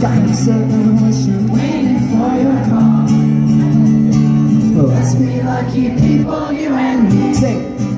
Got certain wishing, waiting for your call. Let's be lucky people, you and me. Sing.